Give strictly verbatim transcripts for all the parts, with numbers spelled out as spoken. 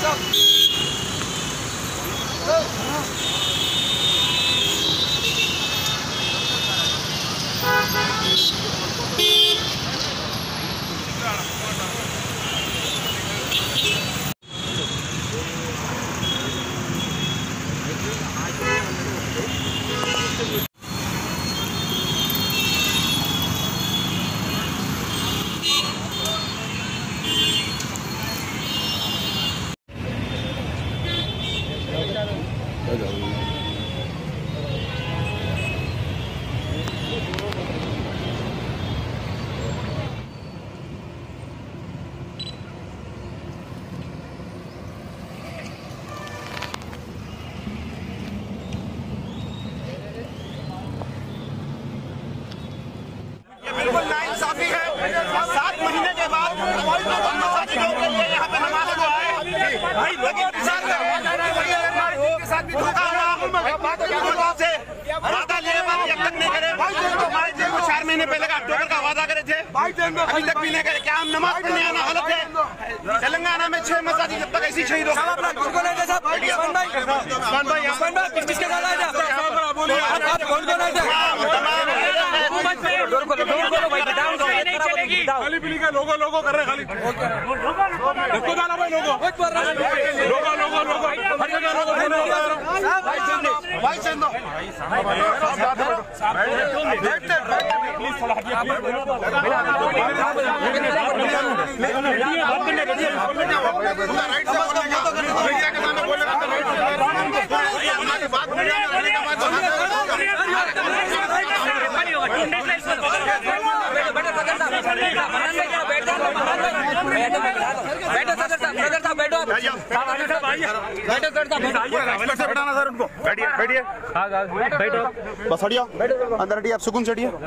बिल्कुल नाइंसाफी है। सात महीने के बाद यहाँ पे नमाज को आए, लेकिन किसान के साथ भी धोखा हुआ से वादा लिए बात जब तक नहीं करे। हमारे जेल को चार महीने पहले का अक्टूबर का वादा करे थे, अभी तक भी नहीं करे। क्या हम नमाज पढ़ने आना गलत है? तेलंगाना में छह मसाजिद जब तक ऐसी शहीद हो लोगो लोगो कर रहे खाली देखो जाना भाई लोगो लोगो लोगो लोगो हर जगह लोगो भाई चंदो बैठते प्लीज थोड़ा राइट से के सामने बोलने हमारी बात बैठाना सर उनको। बैठिए बैठिए बैठो बस हटिए अंदर हटिए आप सुकून से हटिए।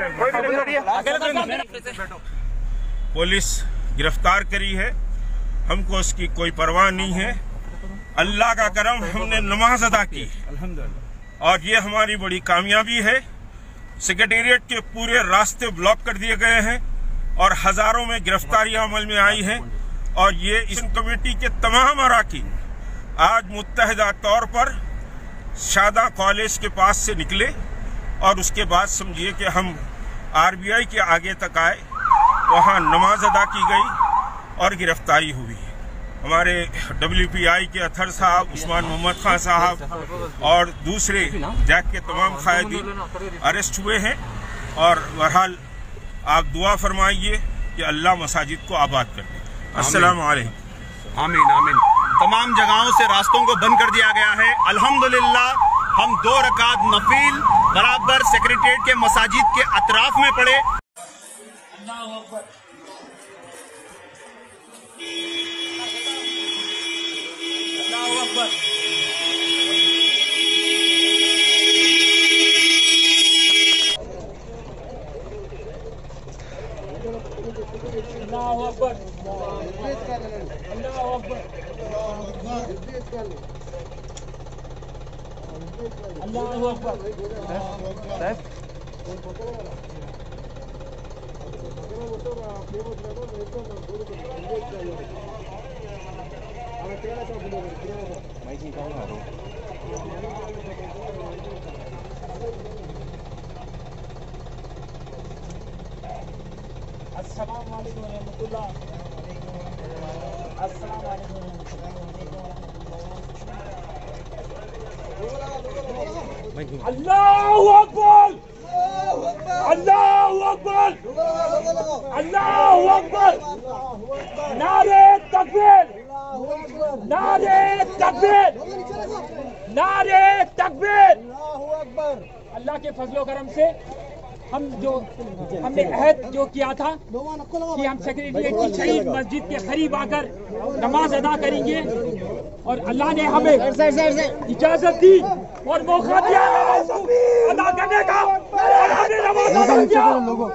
पुलिस गिरफ्तार करी है, हमको उसकी कोई परवाह नहीं है। अल्लाह का करम, हमने नमाज अदा की और ये हमारी बड़ी कामयाबी है। सेक्रेटेरिएट के पूरे रास्ते ब्लॉक कर दिए गए हैं और हजारों में गिरफ्तारियां अमल में आई हैं और ये इस कमेटी के तमाम अराकीन आज मुत्तहिदा तौर पर शादा कॉलेज के पास से निकले और उसके बाद समझिए कि हम आरबीआई के आगे तक आए, वहां नमाज अदा की गई और गिरफ्तारी हुई। हमारे डब्ल्यूपीआई के अथर साहब, उस्मान मोहम्मद खान साहब और दूसरे जैक के तमाम कायदीन अरेस्ट हुए हैं और बहरहाल आप दुआ फरमाइए कि अल्लाह मसाजिद को आबाद कर दे। अस्सलाम वालेकुम। आमीन आमीन। तमाम जगहों से रास्तों को बंद कर दिया गया है। अल्हम्दुलिल्लाह हम दो रकात नफील बराबर सेक्रेटेरिएट के मसाजिद के अतराफ में पढ़े। अल्लाहू अकबर, अल्लाहू अकबर, अल्लाहू अकबर। अस्सलाम वालेकुम रहमतुल्लाह। अस्सलाम वालेकुम रहमतुल्लाह। अल्लाहू अकबर, अल्लाहू अकबर, अल्लाहू अकबर। नारे तकबीर, नारे तकबीर, नारे तकबीर। अल्लाह के फजलो करम से हम जो हमने अहद जो किया था कि हम सेक्रेटेरिएट की शहीद मस्जिद के करीब आकर नमाज अदा करेंगे और अल्लाह ने हमें इजाजत दी और मौका दिया नमाज अदा करने का और हमने नमाज अदा किया।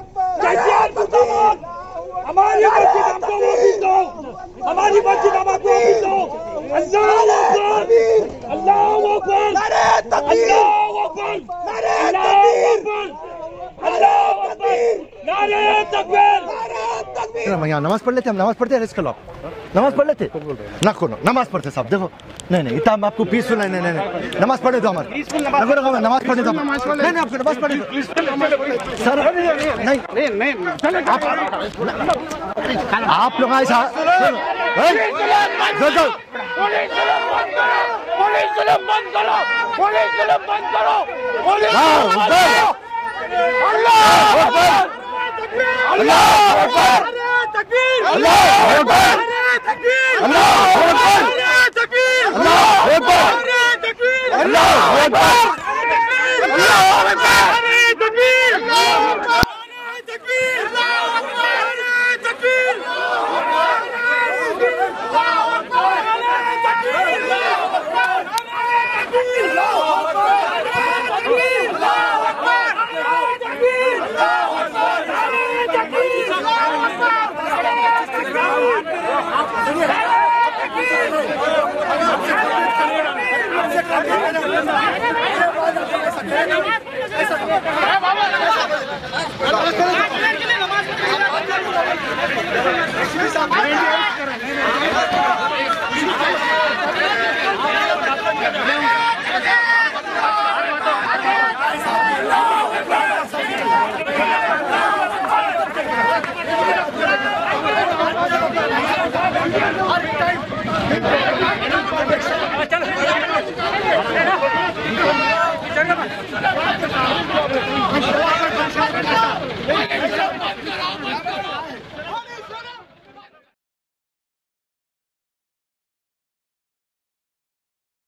हमारी मस्जिद हमको वापिस दो, हमारी मस्जिद हमको वापिस दो। अल्लाहू अकबर, अल्लाहू अकबर, अल्लाहू अकबर, अल्लाहू अकबर, अल्लाहू अकबर। नारे तकबीर, नारे तकबीर। यहाँ नमाज पढ़ लेते, हम नमाज पढ़ते हैं इसके खिलाफ, नमाज पढ़ लेते ना कोनो नमाज पढ़ते साहब। देखो नहीं नहीं इतना हम आपको पीसफुल नहीं नहीं नहीं नमाज पढ़े दो हमारे नमाज पढ़े दो नहीं नहीं आपको नमाज पढ़े दो सर नहीं नहीं नहीं आप लोग ऐसा नमाज